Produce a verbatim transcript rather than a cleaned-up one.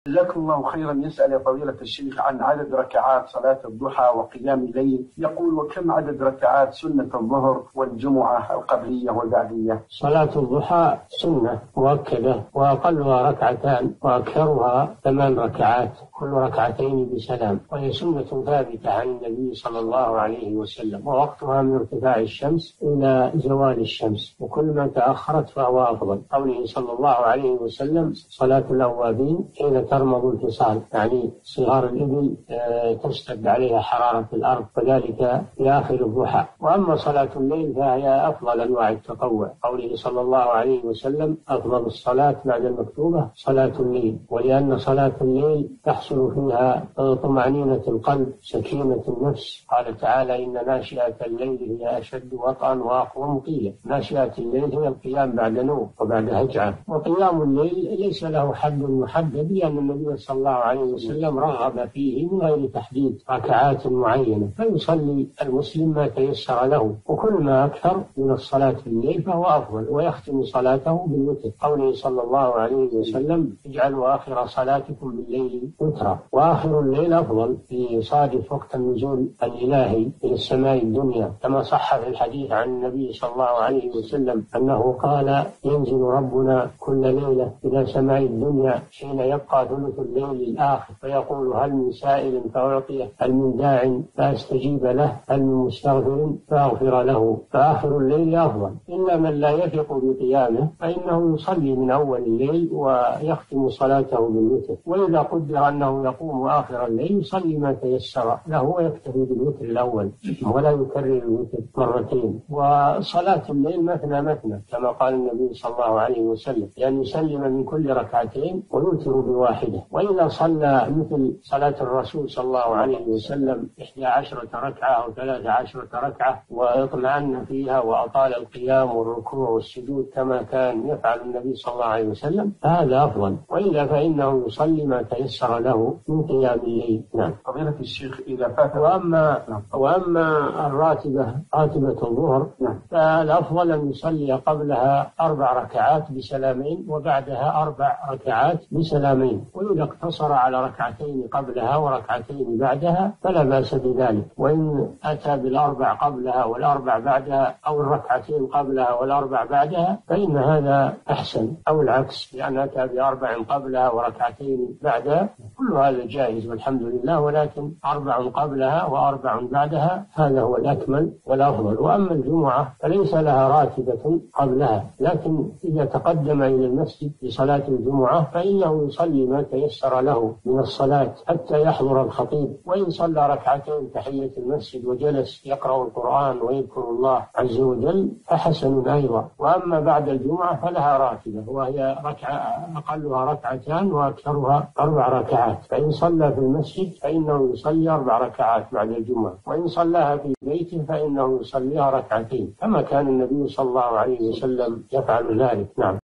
جزاكم الله خيرا. يسأل فضيلة الشيخ عن عدد ركعات صلاة الضحى وقيام الليل. يقول: وكم عدد ركعات سنة الظهر والجمعة القبلية والبعدية؟ صلاة الضحى سنة مؤكدة وأقلها ركعتان وأكثرها ثمان ركعات، كل ركعتين بسلام، وهي سنة ثابتة عن النبي صلى الله عليه وسلم، ووقتها من ارتفاع الشمس إلى زوال الشمس، وكل ما تأخرت فهو أفضل. قوله صلى الله عليه وسلم: صلاة الأوابين حين ترمض الفصال، يعني صغار الإبل تشتد عليها حرارة الأرض، وذلك في آخر الضحى. وأما صلاة الليل فهي أفضل أنواع التطوع، قوله صلى الله عليه وسلم: أفضل الصلاة بعد المكتوبة صلاة الليل، ولأن صلاة الليل تحصل فيها طمأنينة القلب، سكينة النفس. قال تعالى: إن ناشئة الليل هي أشد وطئا وأقوم قيلا. ناشئة الليل هي القيام بعد نوم وبعد هجعة، وقيام الليل ليس له حد محدد، لأن النبي صلى الله عليه وسلم رغب فيه من غير تحديد ركعات معينة، فيصلي المسلم ما تيسر له، وكل ما أكثر من الصلاة في الليل فهو أفضل، ويختم صلاته بالوتر، قوله صلى الله عليه وسلم: اجعلوا آخر صلاتكم بالليل وترا. وآخر الليل أفضل في صادف وقت النزول الإلهي إلى السماء الدنيا، كما صح في الحديث عن النبي صلى الله عليه وسلم أنه قال: ينزل ربنا كل ليلة إلى سماء الدنيا حين يبقى ثلث الليل الآخر، فيقول: هل من سائل فأعطيه، هل من داع فأستجيب له، هل من مستغفر فأغفر له. فآخر الليل أفضل، إلا من لا يثق بقيامه فإنه يصلي من أول الليل ويختم صلاته بالوتر، وإذا قدر أنه يقوم آخر الليل يصلي ما تيسر له ويكتفي بالوتر الأول ولا يكرر الوتر مرتين. وصلاة الليل مثنى مثنى، كما قال النبي صلى الله عليه وسلم: يعني يسلم من كل ركعتين ويوتر بواحدة. وإذا صلى مثل صلاة الرسول صلى الله عليه وسلم إحدى عشرة ركعة أو ثلاث عشرة ركعة واطمأن فيها وأطال القيام والركوع والسجود كما كان يفعل النبي صلى الله عليه وسلم هذا أفضل، وإلا فإنه يصلي ما تيسر له من قيام الليل. نعم. فضيلة الشيخ إذا فات وأما وأما الراتبة راتبة الظهر فالأفضل أن يصلي قبلها أربع ركعات بسلامين وبعدها أربع ركعات بسلامين، وإذا اقتصر على ركعتين قبلها وركعتين بعدها فلا بأس بذلك. وإن أتى بالأربع قبلها والأربع بعدها أو الركعتين قبلها والأربع بعدها فإن هذا أحسن، أو العكس، لأن أتى بأربع قبلها وركعتين بعدها، كل هذا جائز والحمد لله، ولكن أربع قبلها وأربع بعدها هذا هو الأكمل والأفضل. وأما الجمعة فليس لها راتبة قبلها، لكن إذا تقدم إلى المسجد لصلاة الجمعة فإنه يصلي ما تيسر له من الصلاة حتى يحضر الخطيب، وإن صلى ركعتين تحية المسجد وجلس يقرأ القرآن ويذكر الله عز وجل فحسن أيضا. وأما بعد الجمعة فلها راتبة، وهي ركعة أقلها ركعتان وأكثرها أربع ركعات، فإن صلى في المسجد فإنه يصلي أربع ركعات بعد الجمعة، وإن صلاها في بيته فإنه يصليها ركعتين، كما كان النبي صلى الله عليه وسلم يفعل ذلك. نعم.